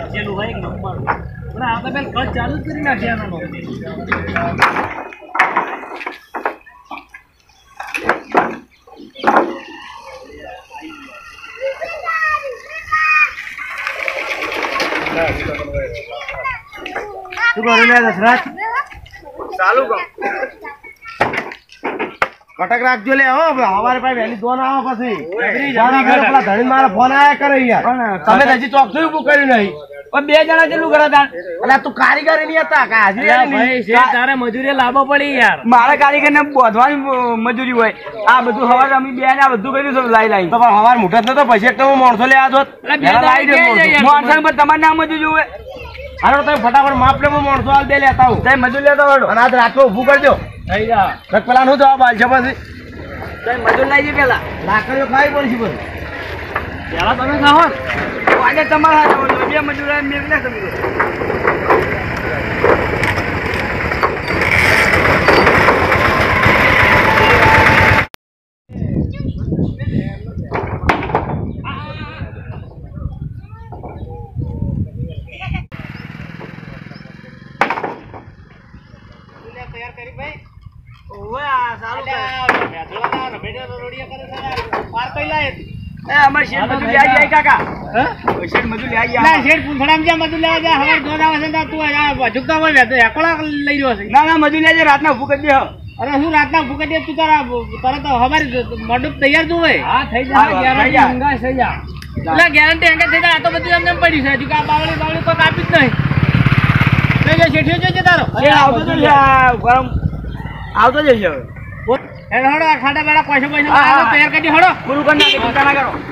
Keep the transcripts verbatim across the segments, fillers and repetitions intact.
બચેલું હોય એક નંબર પણ આ તો બેન કચ ચાલુ જ કરી નાખ્યા આનો શું કરું લે દશરથ ચાલુ કર કટક રાખજો લે હો હવારે ભાઈ વહેલી દોન આવે પછી પેલા ધણી મારા ફોન આયા કરે યાર તમે હજી ચોક શું ઉભું કર્યું નહીં પણ બે જણા જેટલું કરે તાર એટલે તું કારીગર નહીં હતા કે હાજરી તારે મજૂરી લાવવો પડી યાર મારા કારીગર ને બોધવાની મજૂરી હોય આ બધું હવાર અમે બે ને આ બધું કર્યું છે લાઈ લાઈ તો હવાર મોટા નતો પછી તો માણસો લે આ જોત માણસો પર તમારે ના મજૂરી જોવે હાલો તમે ફટાફટ માપ લે માણસો હાલ બે લેતા આવું તમે મજૂર લેતા હોય અને આજ રાતમાં ઉભું કરજો થઈ જા પેલા નું જવાબ હાલ છે પછી તમે મજૂર લાવી પેલા લાકડીઓ ખાવી પડશે પછી પેલા તમે ખાઓ આજે તમારા બે મજૂર મેં ના સમજો તૈયાર કરી ભાઈ ઓવે આ સારું બેઠોલા ના બેઠો રોડિયા કરે છે પાર કઈ લાય એ અમાર શેર મજૂર લઈ આવી કાકા હે શેર મજૂર લઈ આવી ના શેર પૂંછડામ જા મજૂર લેવા જા હવાર દોન આવે છે તું આ ઝુકતા હોય બે એકલા લઈ રહ્યો છે ના ના મજૂર લેજે રાતના ભૂખ દે અરે હું રાતના ભૂખ દે તું તારા તરત હવાર મંડપ તૈયાર તું હોય હા થઈ જાય ગેરંટી હંગા થઈ જા એટલે ગેરંટી હંગા થઈ જાય આ તો બધું એમને પડ્યું છે હજી કા બાવળી બાવળી કોઈ કાપી જ નહીં જો શેઠિયો જોજે તારો એ આવતો જ ગરમ આવતો જ છે હવે હેડ હડો આ ખાડા બેડા પૈસા પૈસા તૈયાર કરી હડો પૂરું કરી નાખી ચિંતા ના કરો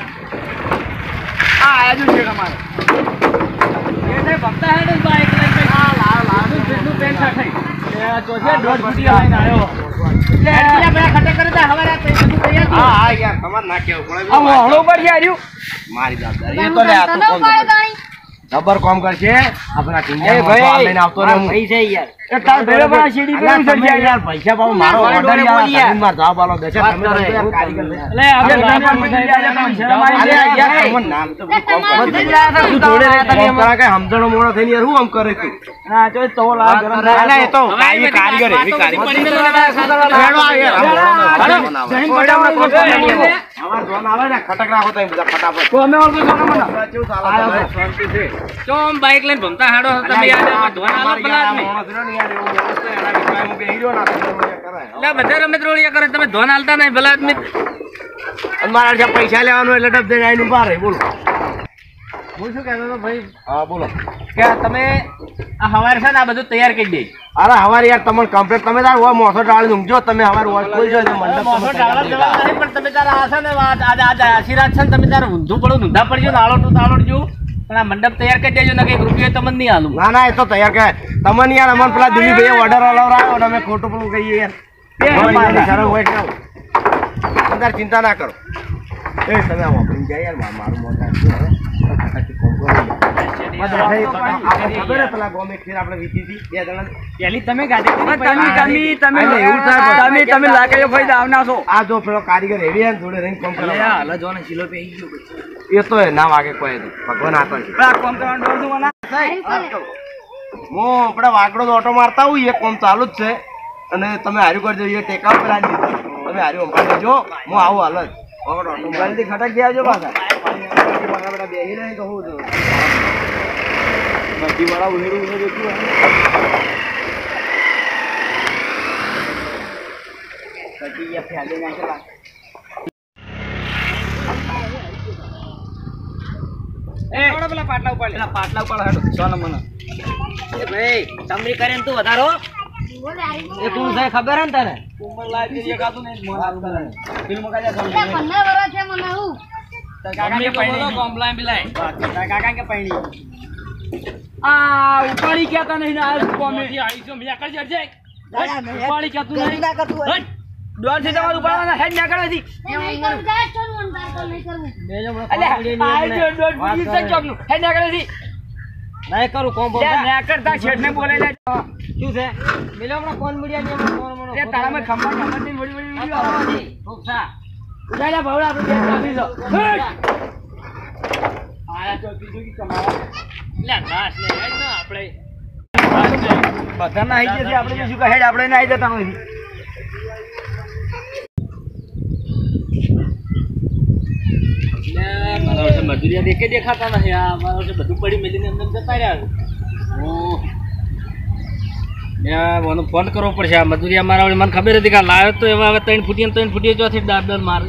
આ આયા જો છે તમારે એને ભક્તા હેડ બાઈક લઈ આ લાવ લાવ નું પેન સાઠાઈ એ તો છે દોઢ ફૂટી આવીને આવ્યો એટલે એટલા બેડા ખટે કરે તો હવે આ બધું તૈયાર હા હા યાર તમાર ના કેવું પડે આ હળો પર છે આર્યું મારી જવાબદારી એ તો લે આ તો કોમ જબર કામ કરશે આપણા ટીંજા ભાઈ લઈને આવતો રે હું પૈસા યાર એ તાર ભેરે બના સીડી પર છે યાર પૈસા પાવ મારો ઓર્ડર યાર માર જવાબ આલો દે છે તમે કારીગર લે આપણે નામ મજૂરી આલે તમે શરમ આવી યાર તમને નામ તો કોમ મજૂરી આલે તું જોડે રહે તને કરા કે સમજણો મોણો થઈને યાર હું આમ કરે તું ના જો તો લા ગરમ ના એ તો કાઈ કારીગર એવી કારીગર રેડો આ યાર જઈન પટાવડા કોમ અમાર જોન આવે ને ખટક રાખો તો બધા ફટાફટ તો અમે ઓળખો છો મને કેવું ચાલે શાંતિ છે ચોમ બાઈક લઈને ભમતા હાડો તમે યાર આ ધોન આલો પલાત નહીં લે બધા રમે રોડિયા કરે તમે ધોન આલતા નહીં ભલા આદમી મારા જે પૈસા લેવાનું એટલે ડબ દઈને આઈને ઉભા રહે બોલો હું શું કહેતો તો ભાઈ હા બોલો કે તમે આ હવારે છે ને આ બધું તૈયાર કરી દે અરે હવારે યાર તમને કમ્પ્લીટ તમે તાર ઓ મોસો ડાળી ઊંઘજો તમે હવારે વોચ ખોલ જો મંડપ મોસો ડાળા જવા નહીં પણ તમે તારા આ છે ને આજ આજ આશીર્વાદ છે ને તમે તારે ઊંધું પડો ઊંધા પડજો નાળો ટુ તાળો જો પણ આ મંડપ તૈયાર કરી દેજો ને કઈ રૂપિયો તમને નહીં આલું ના ના એ તો તૈયાર કરે તમને યાર અમન પેલા દિલીપભાઈ ઓર્ડર અલાવરાયો અને અમે ખોટું પેલું કહીએ યાર અંદર ચિંતા ના કરો એ તમે આવો આપણી જાય યાર મારું મોટા આ જો પેલો કારીગર એવી જોડે રહીને કામ કરે એ તો ના વાગે કોઈ ભગવાન આપે છે હું આપડે વાગડો ઓટો મારતા હોય એ કામ ચાલુ જ છે અને તમે હાર્યું કરી દેજો ટેકા પેલા તમે હાર્યું અંબાડી દેજો હું આવું હાલ જ જલ્દી ખટક દે આવજો પાછા બેસી રહી તો હું બધી વાળા ઉમેરું ઉમેરું પેલા પાટલા ઉપર પાટલા ઉપર સો નંબર ભાઈ તમરી કરે તું વધારો એ તું સાહેબ ખબર ને તને આ ઉપાડી ક્યાં નહીં ઉપાડી ક્યાં તું દોડ થી તમારું ઉપાડવાના હેડ ના કરવાથી હેડ ના કરવાથી નહીં કરું કોમ ના કરતા શેઠ ને બોલે શું છે મિલો હમણાં કોણ મીડિયા એ તારા માં ખંભા ખંભા થી વળી વળી વિડિયો આવવાની ઉડાડ્યા ભાવડા આપણે બે કાપી દો આયા તો બીજું કી કમાવા લે ઘાસ લે હેડ ને આપણે ઘાસ લે બધા ના આવી જશે આપણે શું કહે આપણે ના આવી જતા નથી લે મારા વર્ષે મજૂરિયા દેખે દેખાતા નથી આ મારા વર્ષે બધું પડી મેલીને અંદર જતા રહ્યા ઓ મને ફોન કરવો પડશે આ મજૂરિયા મારા મને ખબર હતી કે લાવ્યો તો એવા હવે ત્રણ ફૂટી ત્રણ ફૂટી ચોથી દાર દર મારે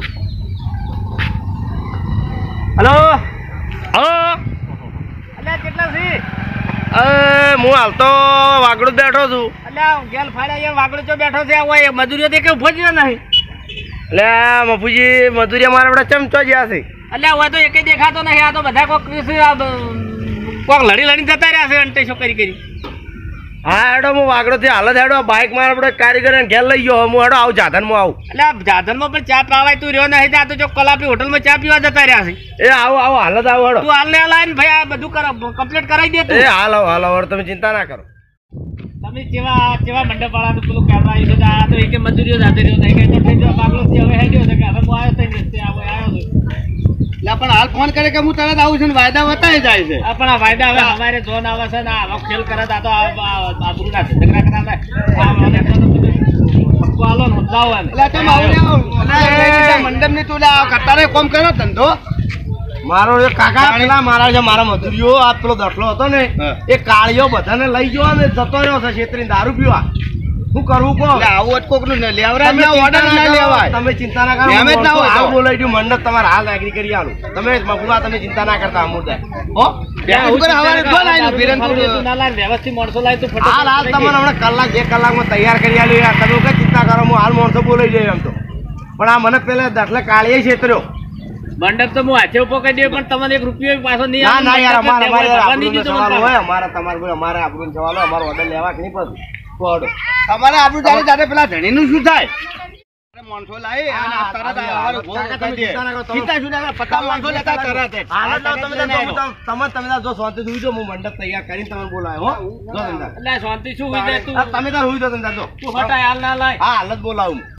હલો હલો અલ્યા કેટલા છે એ હું હાલ તો વાગડું બેઠો છું અલ્યા ગેલ ફાડ્યા યાર વાગડું ચો બેઠો છે ઓય મજૂરીઓ દેખે ઉભો જ નહીં એટલે મફુજી મજૂરી અમારા બધા ચમચો જ્યાં છે અલ્યા હોય તો એકે દેખાતો નહીં આ તો બધા કોક કોક લડી લડી જતા રહ્યા છે અંતે શું કરી કરી હા હેડો હું વાગડો થી હાલ જ હેડો બાઇક મારા આપણે કારીગર ઘેર લઈ ગયો હું હેડો આવું જાધનમાં આવું એટલે જાધનમાં પણ ચા પીવાય તું રહ્યો નહીં આ તો જો કલાપી હોટલમાં ચા પીવા જતા રહ્યા છે એ આવો આવો હાલ જ આવો હેડો તું હાલ ને લાઈન ભાઈ આ બધું કર કમ્પ્લીટ કરાવી દે તું એ હાલ આવો હાલ આવો તમે ચિંતા ના કરો તમે જેવા જેવા મંડપ વાળા પેલું કહેવા આવ્યું છે આ તો એક મજૂરીઓ જાતે રહ્યો નહીં કઈ તો થઈ જવા પાગલો છે હવે હેડ્યો છે કે હવે હું આવ્યો થઈ જશે આ આવ્યો છે એટલે પણ હાલ ફોન કરે કે હું તરત આવું છું ને વાયદા વતાય જાય છે આ પણ આ વાયદા હવે અમારે જોન આવે છે ને આવો ખેલ કરે આ તો આબરૂ ના ઝઘડા કરાવે આ મને તો પક્કો આલો ને જાવ એમ એટલે તમે આવો મંડપ ની તું કતારે કોમ કરો ધંધો મારો એક કાકા પેલા મારા જે મારા મજૂરીઓ આ પેલો દસલો હતો ને એ કાળીઓ બધાને લઈ ગયો ને જતો રહ્યો છે છેતરી દારૂ પીવા શું કરવું કહો આવું અટકોક નું લેવરા ઓર્ડર ના લેવાય તમે ચિંતા ના કરો અમે હાલ બોલાવી દઉં મંડપ તમારે હાલ એગ્રી કરી આલું તમે મફુઆ તમે ચિંતા ના કરતા અમુદાય હો વ્યવસ્થિત માણસો લાવી તું હાલ હાલ તમારે હમણાં કલાક બે કલાકમાં તૈયાર કરી આલ્યું યાર તમે કઈ ચિંતા કરો હું હાલ માણસો બોલાવી જઈએ એમ તો પણ આ મને પેલા દસલે કાળીએ છેતર્યો મંડપ તો હું હાથે ઉભો કરી દઉં પણ તમને એક રૂપિયો પાછો નહીં ના ના યાર અમારે સવાલ હોય અમારે તમારે અમારે આપણું સવાલ હોય અમારો ઓર્ડર લેવા કે નહીં પડતું તમારે આપણું જાણે જાણે પેલા ધણી નું શું થાય માણસો લાવી તમે જો શાંતિ સુઈ જો હું મંડપ તૈયાર કરીને તમે બોલાયો શાંતિ શું તમે તાર હુઈ દો તમે તું હટાય હાલ ના લાય હા હાલ જ બોલાવું